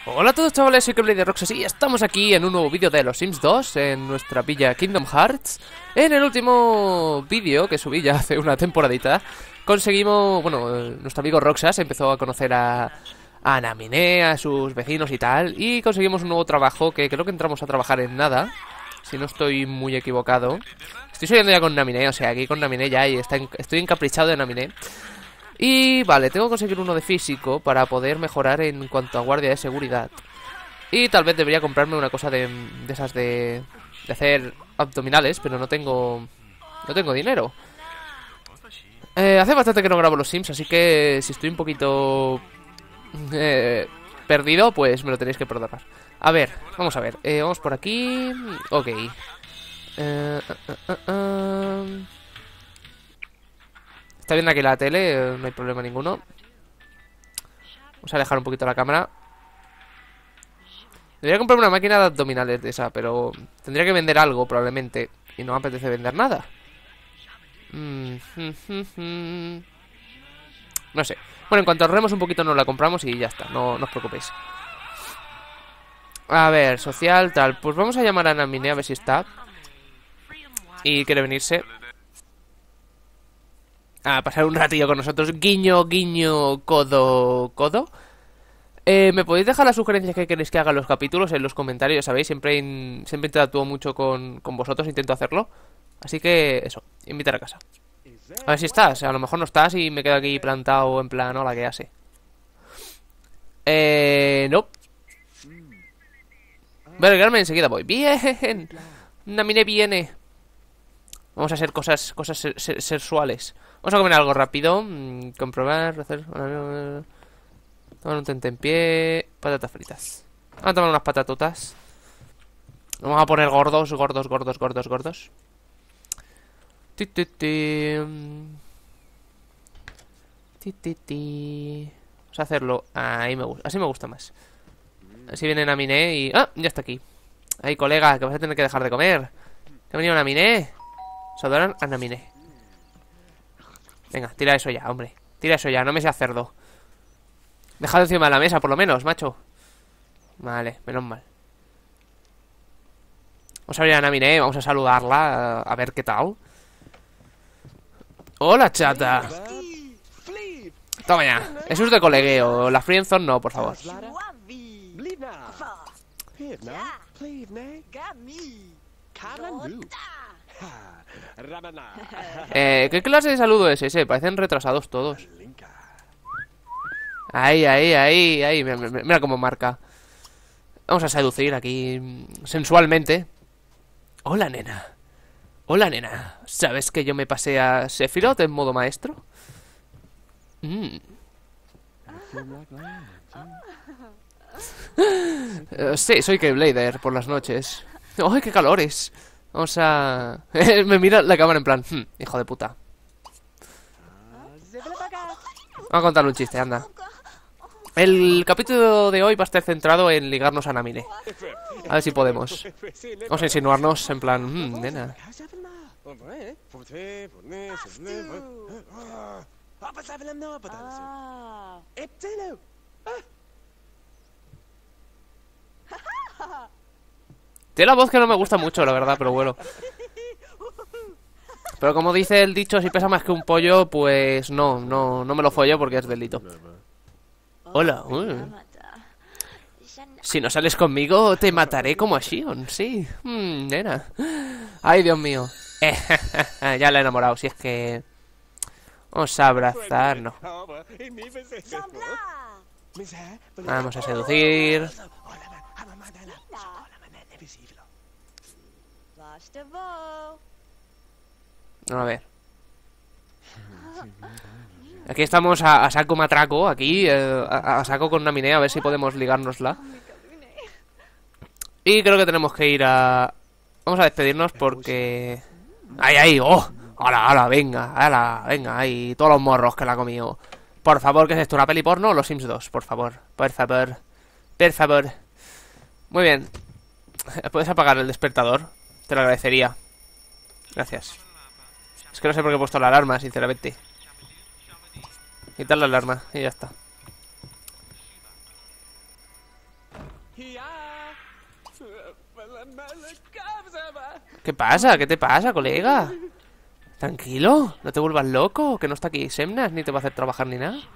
Hola a todos, chavales, soy Keyblade de Roxas y estamos aquí en un nuevo vídeo de los Sims 2 en nuestra villa Kingdom Hearts. En el último vídeo que subí ya hace una temporadita conseguimos, bueno, nuestro amigo Roxas empezó a conocer a Naminé, a sus vecinos y tal, y conseguimos un nuevo trabajo que creo que entramos a trabajar en nada, si no estoy muy equivocado. Estoy subiendo ya con Naminé, o sea, aquí con Naminé ya y estoy encaprichado de Naminé. Y vale, tengo que conseguir uno de físico para poder mejorar en cuanto a guardia de seguridad. Y tal vez debería comprarme una cosa de esas de hacer abdominales, pero no tengo dinero. Hace bastante que no grabo los Sims, así que si estoy un poquito perdido, pues me lo tenéis que perdonar. A ver, vamos a ver, vamos por aquí. Ok. Está bien aquí la tele, no hay problema ninguno. Vamos a alejar un poquito la cámara. Debería comprarme una máquina de abdominales de esa, pero tendría que vender algo probablemente. Y no me apetece vender nada. No sé. Bueno, en cuanto ahorremos un poquito nos la compramos y ya está, no os preocupéis. A ver, social, tal. Pues vamos a llamar a Naminé a ver si está y quiere venirse a pasar un ratillo con nosotros. Guiño, guiño, codo, codo. Me podéis dejar las sugerencias que queréis que haga en los capítulos en los comentarios, ¿sabéis? Siempre interactúo mucho con vosotros, intento hacerlo. Así que eso, invitar a casa. A ver si estás, a lo mejor no estás y me quedo aquí plantado en plan, hola, ¿qué hace? No. Voy a arreglarme enseguida, voy. ¡Bien! Naminé viene. Vamos a hacer cosas sexuales. Vamos a comer algo rápido. Comprobar, hacer... Tomar un tentempié. Patatas fritas. Vamos a tomar unas patatotas. Vamos a poner gordos, gordos, gordos, gordos, gordos. Vamos a hacerlo. Ahí me gusta. Así me gusta más. Así viene Naminé y... ¡Ah! Ya está aquí. Ay, colega, que vas a tener que dejar de comer. Que ha venido Naminé. Saludan a Naminé. Venga, tira eso ya, hombre. Tira eso ya, no me seas cerdo. Dejad encima de la mesa, por lo menos, macho. Vale, menos mal. Vamos a abrir a Naminé, vamos a saludarla, a ver qué tal. Hola, chata. Toma ya. Eso es de colegueo. La friendzone no, por favor. ¿Qué clase de saludo es ese? Parecen retrasados todos. Ahí, ahí, ahí, ahí. Mira cómo marca. Vamos a seducir aquí sensualmente. Hola, nena. Hola, nena. ¿Sabes que yo me pasé a Sephiroth en modo maestro? Sí, soy Keyblader por las noches. ¡Ay, qué calores! Vamos a... Me mira la cámara en plan, hijo de puta. Vamos a contarle un chiste, anda. El capítulo de hoy va a estar centrado en ligarnos a Naminé. A ver si podemos. Vamos a insinuarnos en plan, nena. Tiene la voz que no me gusta mucho, la verdad, pero bueno. Pero como dice el dicho, si pesa más que un pollo, pues no me lo follo porque es delito. Hola. Si no sales conmigo, te mataré como a Shion, sí. Nena. Ay, Dios mío. Ya la he enamorado, si es que... Vamos a abrazarnos. Vamos a seducir. A ver. Aquí estamos a saco matraco. Aquí, a saco con Naminé. A ver si podemos ligárnosla. Y creo que tenemos que ir a... Vamos a despedirnos porque... ¡Ay, ay! ¡Oh! ¡Hala, hala! Venga, hala, venga. ¡Ay! Todos los morros que la ha comido. Por favor, ¿qué es esto? ¿Una peli porno o los Sims 2? Por favor. Por favor. Por favor. Muy bien. ¿Puedes apagar el despertador? Te lo agradecería. Gracias. Es que no sé por qué he puesto la alarma, sinceramente. Quitar la alarma y ya está. ¿Qué pasa? ¿Qué te pasa, colega? Tranquilo, no te vuelvas loco, que no está aquí Semnas, ni te va a hacer trabajar ni nada.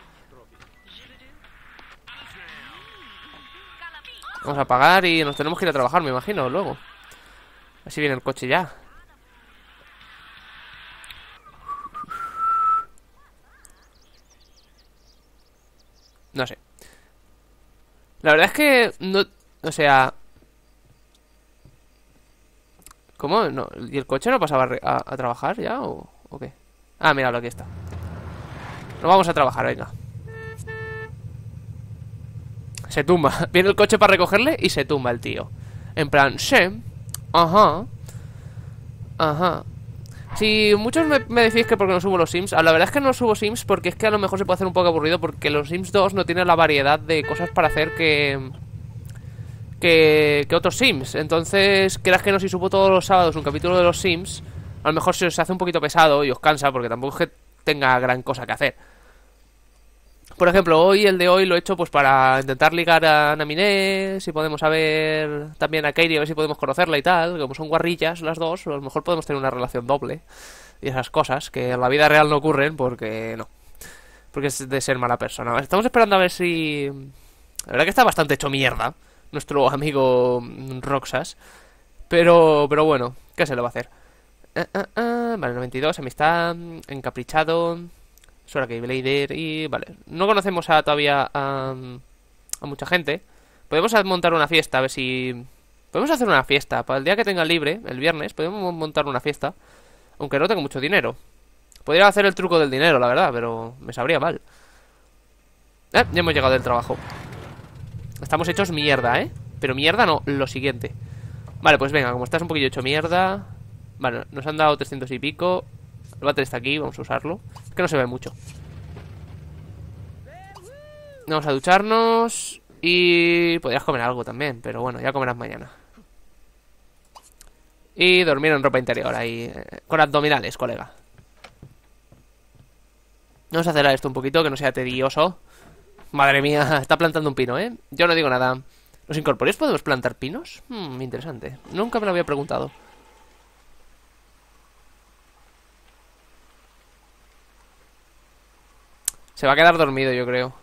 Vamos a pagar y nos tenemos que ir a trabajar, me imagino, luego. Así viene el coche ya. No sé. La verdad es que no... O sea... ¿Cómo? No, ¿y el coche no pasaba a trabajar ya o qué? Ah, míralo, aquí está. Nos vamos a trabajar, venga. Se tumba. Viene el coche para recogerle y se tumba el tío. En plan, sí. Ajá. Ajá. Si muchos me decís que porque no subo los Sims, la verdad es que no subo Sims porque es que a lo mejor se puede hacer un poco aburrido porque los Sims 2 no tienen la variedad de cosas para hacer que otros Sims. Entonces, creas que no, si subo todos los sábados un capítulo de los Sims, a lo mejor se os hace un poquito pesado y os cansa porque tampoco es que tenga gran cosa que hacer. Por ejemplo, hoy, el de hoy lo he hecho pues para intentar ligar a Naminé, si podemos saber también a Kairi, a ver si podemos conocerla y tal. Como son guarrillas las dos, a lo mejor podemos tener una relación doble y esas cosas que en la vida real no ocurren porque no. Porque es de ser mala persona. Estamos esperando a ver si... La verdad que está bastante hecho mierda nuestro amigo Roxas. Pero bueno, ¿qué se le va a hacer? Vale, 92, amistad, encaprichado... Sora que Blader y... Vale, no conocemos todavía a mucha gente. Podemos montar una fiesta, a ver si... Podemos hacer una fiesta. Para el día que tenga libre, el viernes, podemos montar una fiesta. Aunque no tengo mucho dinero. Podría hacer el truco del dinero, la verdad, pero me sabría mal. Ya hemos llegado del trabajo. Estamos hechos mierda, ¿eh? Pero mierda no, lo siguiente. Vale, pues venga, como estás un poquillo hecho mierda... Vale, nos han dado 300 y pico. El váter está aquí, vamos a usarlo. Es que no se ve mucho. Vamos a ducharnos. Y podrías comer algo también, pero bueno, ya comerás mañana. Y dormir en ropa interior ahí, con abdominales, colega. Vamos a acelerar esto un poquito, que no sea tedioso. Madre mía, está plantando un pino, ¿eh? Yo no digo nada. ¿Los incorpóreos podemos plantar pinos? Interesante. Nunca me lo había preguntado. Se va a quedar dormido, yo creo.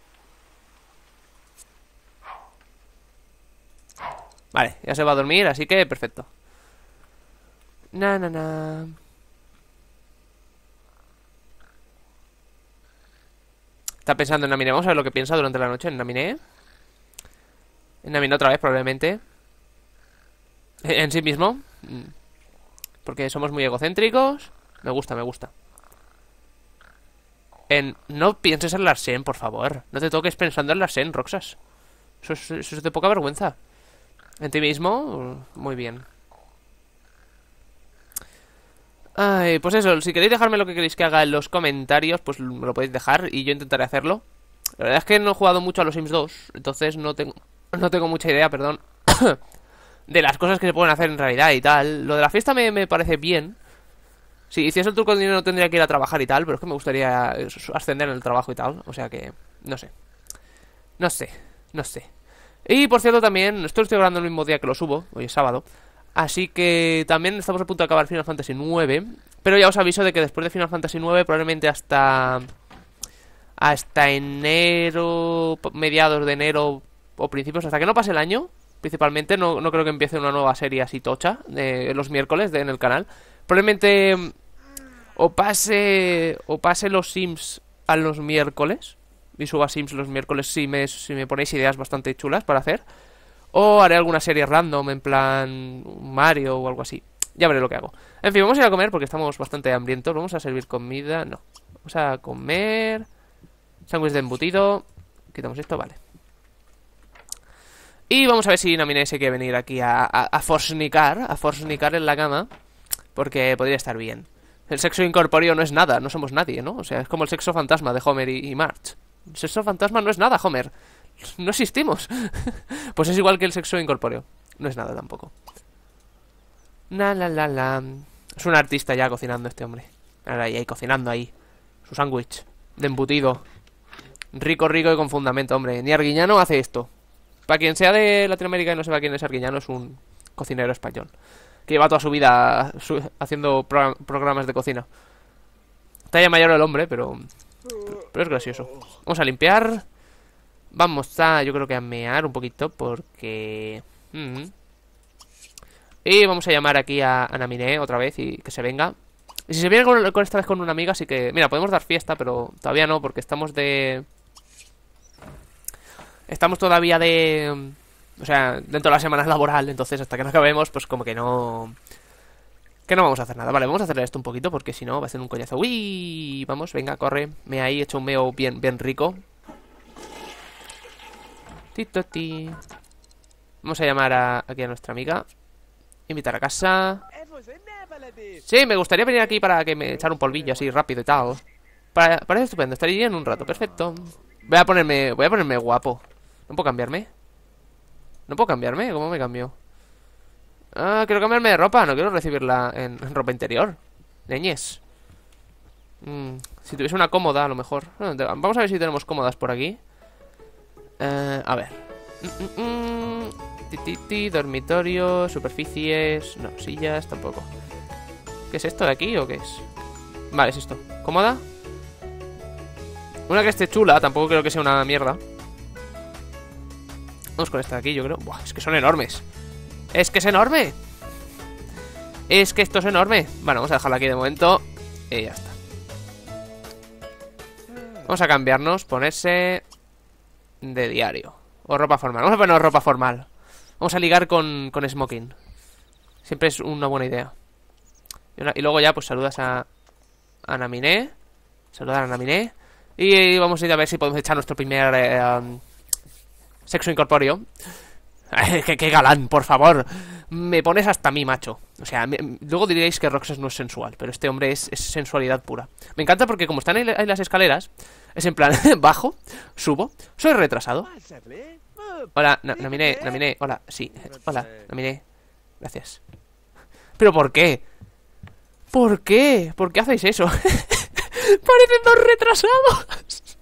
Vale, ya se va a dormir, así que perfecto. Na. Está pensando en Naminé. Vamos a ver lo que piensa durante la noche en Naminé. En Naminé otra vez, probablemente. En sí mismo. Porque somos muy egocéntricos. Me gusta. No pienses en Larsen, por favor. No te toques pensando en Larsen, Roxas. Eso es de poca vergüenza. En ti mismo, muy bien. Ay, pues eso, si queréis dejarme lo que queréis que haga en los comentarios, pues me lo podéis dejar y yo intentaré hacerlo. La verdad es que no he jugado mucho a los Sims 2, entonces no tengo mucha idea, perdón, de las cosas que se pueden hacer en realidad y tal. Lo de la fiesta me parece bien. Si hiciese el truco de dinero tendría que ir a trabajar y tal, pero es que me gustaría ascender en el trabajo y tal, o sea que... No sé. Y por cierto también, esto lo estoy grabando el mismo día que lo subo, hoy es sábado. Así que también estamos a punto de acabar Final Fantasy IX. Pero ya os aviso de que después de Final Fantasy IX, probablemente hasta enero, mediados de enero o principios, hasta que no pase el año, principalmente, no creo que empiece una nueva serie así tocha de los miércoles en el canal. Probablemente o pase los Sims a los miércoles y suba Sims los miércoles si me ponéis ideas bastante chulas para hacer. O haré alguna serie random, en plan Mario o algo así. Ya veré lo que hago. En fin, vamos a ir a comer porque estamos bastante hambrientos. Vamos a servir comida. No. Vamos a comer. Sándwich de embutido. Quitamos esto, vale. Y vamos a ver si Naminé se quiere venir aquí a forsnicar. A forsnicar en la cama. Porque podría estar bien. El sexo incorpóreo no es nada, no somos nadie, ¿no? O sea, es como el sexo fantasma de Homer y Marge. El sexo fantasma no es nada, Homer. No existimos. Pues es igual que el sexo incorpóreo. No es nada tampoco. Es un artista ya cocinando este hombre. Ahora ahí cocinando ahí. Su sándwich de embutido. Rico y con fundamento, hombre. Ni Arguiñano hace esto. Para quien sea de Latinoamérica y no sepa quién es Arguiñano, es un cocinero español que lleva toda su vida haciendo programas de cocina. Está ya mayor el hombre, pero es gracioso. Vamos a limpiar. Vamos a, yo creo que a mear un poquito porque... Y vamos a llamar aquí a Naminé otra vez y que se venga. Y si se viene con esta vez con una amiga, así que... Mira, podemos dar fiesta, pero todavía no, porque estamos de... Estamos todavía de... O sea, dentro de la semana laboral, entonces hasta que no acabemos, pues como que no... Que no vamos a hacer nada. Vale, vamos a hacerle esto un poquito, porque si no va a ser un coñazo. ¡Uy! Vamos, venga, corre. Me ahí, he hecho un meo bien rico. Titoti. Vamos a llamar aquí a nuestra amiga. Invitar a casa. Sí, me gustaría venir aquí para que me echara un polvillo así rápido y tal. Parece estupendo, estaría en un rato, perfecto. Voy a ponerme guapo. ¿No puedo cambiarme? ¿No puedo cambiarme? ¿Cómo me cambio? Ah, quiero cambiarme de ropa, no quiero recibirla en ropa interior. Leñes. Si tuviese una cómoda, a lo mejor. Vamos a ver si tenemos cómodas por aquí. A ver. Dormitorio, superficies. No, sillas tampoco. ¿Qué es esto de aquí o qué es? Vale, es esto. ¿Cómoda? Una que esté chula, tampoco creo que sea una mierda. Vamos con esta de aquí, yo creo. Buah, es que son enormes. ¡Es que es enorme! Es que esto es enorme. Bueno, vamos a dejarla aquí de momento. Y ya está. Vamos a cambiarnos, ponerse de diario. O ropa formal. Vamos a ponernos ropa formal. Vamos a ligar con smoking. Siempre es una buena idea. Y luego ya pues saludas a Naminé. Saludar a Naminé. Y vamos a ir a ver si podemos echar nuestro primer sexo incorpóreo. ¡Qué galán, por favor! Me pones hasta a mí, macho. O sea, luego diréis que Roxas no es sensual, pero este hombre es sensualidad pura. Me encanta porque como están en las escaleras, es en plan, bajo, subo, soy retrasado. Hola, Naminé, hola, sí, hola, Naminé, gracias. ¿Pero por qué? ¿Por qué? ¿Por qué hacéis eso? Parecen dos retrasados.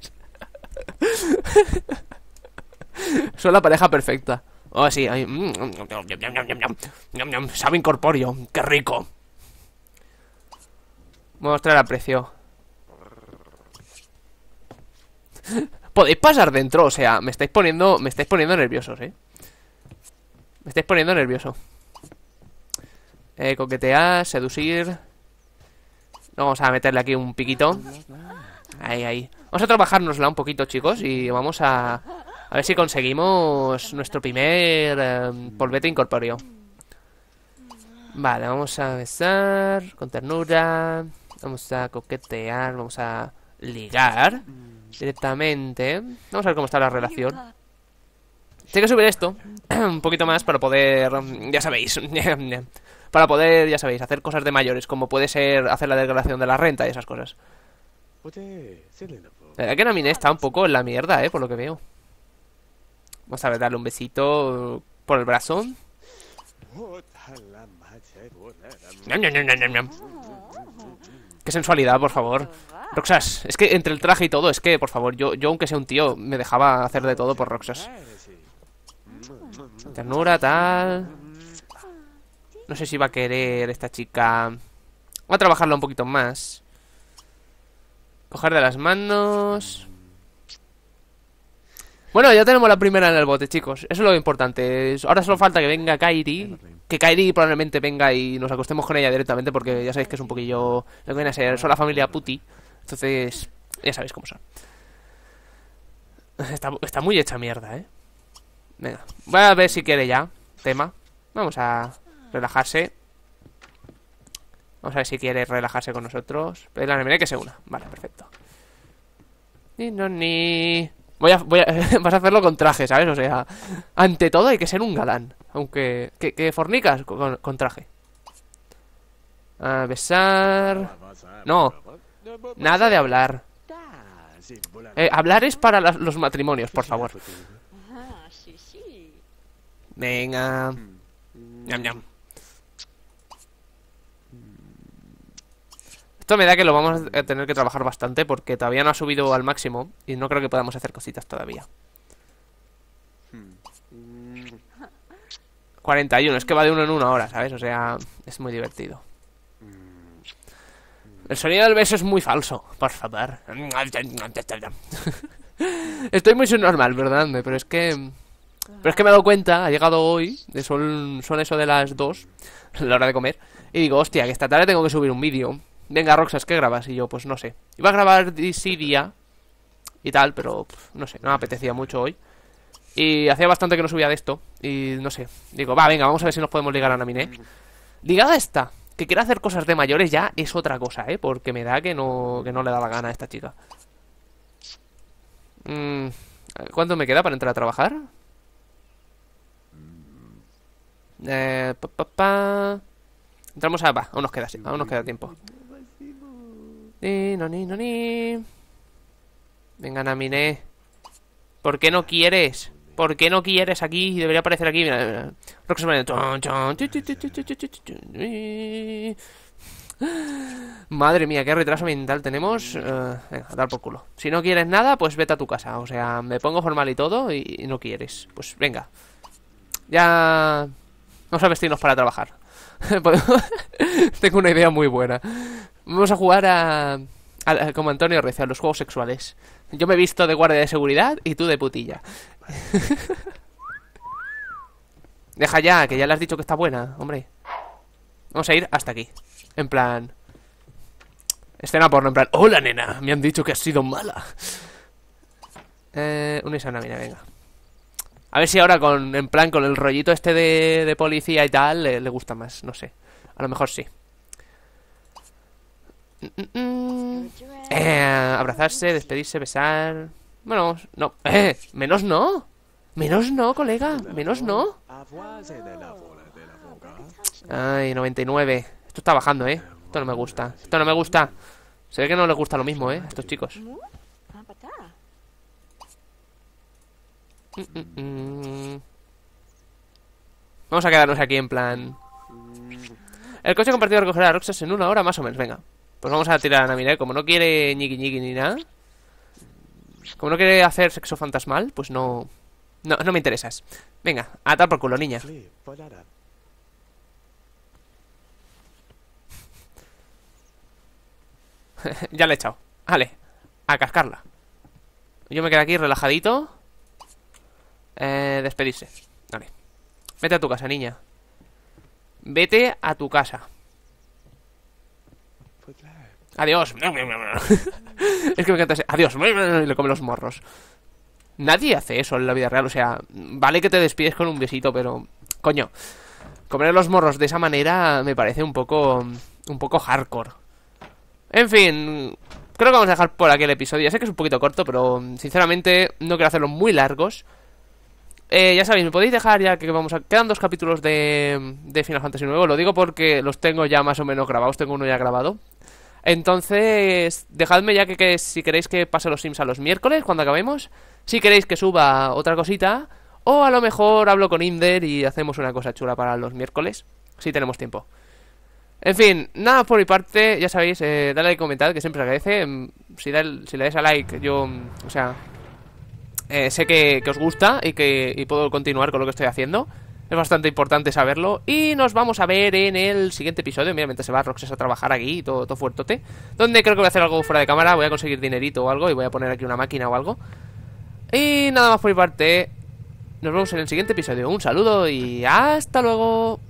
Son la pareja perfecta. Oh, sí, sabe incorpóreo, qué rico. Voy a mostrar aprecio. Podéis pasar dentro, o sea, me estáis poniendo nerviosos, Me estáis poniendo nervioso. Coquetear, seducir. Vamos a meterle aquí un piquito. Ahí. Vamos a trabajárnosla un poquito, chicos. Y vamos a ver si conseguimos nuestro primer polvete incorpóreo. Vale, vamos a besar con ternura. Vamos a coquetear. Vamos a ligar directamente. Vamos a ver cómo está la relación. Tengo que subir esto un poquito más para poder, ya sabéis, para poder, ya sabéis, hacer cosas de mayores, como puede ser hacer la declaración de la renta y esas cosas. La verdad que Naminé está un poco en la mierda, por lo que veo. Vamos a ver, darle un besito por el brazo. Qué sensualidad, por favor. Roxas, es que entre el traje y todo, es que, por favor, yo aunque sea un tío, me dejaba hacer de todo por Roxas. Ternura, tal. No sé si va a querer esta chica. Voy a trabajarla un poquito más. Coger de las manos. Bueno, ya tenemos la primera en el bote, chicos. Eso es lo importante. Ahora solo falta que venga Kairi. Que Kairi probablemente venga y nos acostemos con ella directamente, porque ya sabéis que es un poquillo lo que viene a ser. Son la familia Puti. Entonces, ya sabéis cómo son. Está muy hecha mierda, Venga, voy a ver si quiere ya tema. Vamos a relajarse. Vamos a ver si quiere relajarse con nosotros. Pero la Naminé que se una. Vale, perfecto. Vas a hacerlo con traje, ¿sabes? O sea, ante todo hay que ser un galán. Aunque... Que fornicas con traje. A besar... No. Nada de hablar. Hablar es para los matrimonios, por favor. Venga. Ñam, ñam. Esto me da que lo vamos a tener que trabajar bastante, porque todavía no ha subido al máximo y no creo que podamos hacer cositas todavía. 41, es que va de uno en uno ahora, ¿sabes? O sea, es muy divertido. El sonido del beso es muy falso, por favor. Estoy muy subnormal, perdóname, pero es que... Pero es que me he dado cuenta, ha llegado hoy, son eso de las 2, la hora de comer, y digo, hostia, que esta tarde tengo que subir un vídeo. Venga, Roxas, ¿qué grabas? Y yo, pues no sé. Iba a grabar DC día y tal, pero no sé, no me apetecía mucho hoy. Y hacía bastante que no subía de esto, y no sé. Digo, va, venga, vamos a ver si nos podemos ligar a Naminé. Ligada esta, que quiere hacer cosas de mayores ya es otra cosa, porque me da que no le da la gana a esta chica. ¿Cuánto me queda para entrar a trabajar? Entramos a... Va, aún nos queda, sí, aún nos queda tiempo. Ni. Venga, Naminé. ¿Por qué no quieres? ¿Por qué no quieres aquí? Debería aparecer aquí, mira. Madre mía, qué retraso mental tenemos. Venga, a dar por culo. Si no quieres nada, pues vete a tu casa. O sea, me pongo formal y todo y no quieres. Pues venga. Ya... Vamos a vestirnos para trabajar. Tengo una idea muy buena. Vamos a jugar como Antonio Reza, a los juegos sexuales. Yo me he visto de guardia de seguridad y tú de putilla. Deja ya, que ya le has dicho que está buena, hombre. Vamos a ir hasta aquí. En plan... Escena porno, en plan... Hola, nena, me han dicho que has sido mala. Unirse a Naminé, venga. A ver si ahora en plan con el rollito este de policía y tal le gusta más, no sé. A lo mejor sí. Abrazarse, despedirse, besar. Bueno, no. Menos no. Menos no, colega. Menos no. Ay, 99. Esto está bajando, Esto no me gusta. Esto no me gusta. Se ve que no les gusta lo mismo, a estos chicos. Vamos a quedarnos aquí en plan... El coche compartido recogerá a Roxas en 1 hora más o menos, venga. Pues vamos a tirar a Naminé, como no quiere ñiqui ni nada. Como no quiere hacer sexo fantasmal, pues no me interesas. Venga, a tal por culo, niña. Ya le he echado. Vale, a cascarla. Yo me quedo aquí relajadito. Despedirse. Vale. Vete a tu casa, niña. Vete a tu casa. Adiós. Es que me encanta ese... Adiós. Y le come los morros. Nadie hace eso en la vida real. O sea, vale que te despides con un besito, pero... Coño, comer los morros de esa manera me parece un poco hardcore. En fin, creo que vamos a dejar por aquí el episodio. Ya sé que es un poquito corto, pero sinceramente no quiero hacerlos muy largos. Ya sabéis, me podéis dejar ya que quedan 2 capítulos de Final Fantasy IX. Lo digo porque los tengo ya más o menos grabados. Tengo uno ya grabado. Entonces, dejadme ya que si queréis que pase los Sims a los miércoles cuando acabemos. Si queréis que suba otra cosita. O a lo mejor hablo con Inder y hacemos una cosa chula para los miércoles. Si tenemos tiempo. En fin, nada por mi parte. Ya sabéis, dale like y comentad, que siempre se agradece. Si le dais a like, yo... O sea... sé que os gusta y puedo continuar con lo que estoy haciendo. Es bastante importante saberlo. Y nos vamos a ver en el siguiente episodio. Mira, mientras se va Roxas a trabajar aquí, todo fuertote. Donde creo que voy a hacer algo fuera de cámara. Voy a conseguir dinerito o algo y voy a poner aquí una máquina o algo. Y nada más por mi parte. Nos vemos en el siguiente episodio. Un saludo y hasta luego.